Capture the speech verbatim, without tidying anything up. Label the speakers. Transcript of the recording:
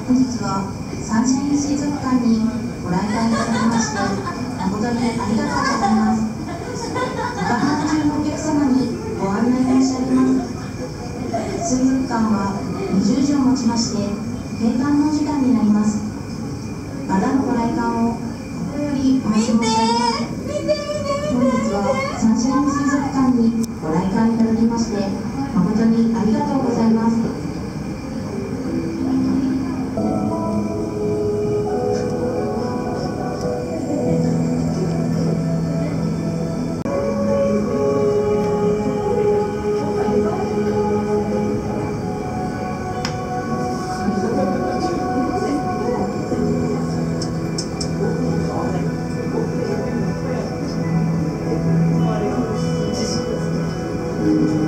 Speaker 1: 本日はサンシャイン水族館にご来館いただきまして誠にありがとうございます。高浜中のお客様にご案内申し上げます。水族館はにじゅうじをもちまして閉館の時間になります。またのご来館を心よりお待ち申し上げます。本日はサンシャイン水族館にご来館いただきまして誠にありがとうございます。
Speaker 2: Thank you.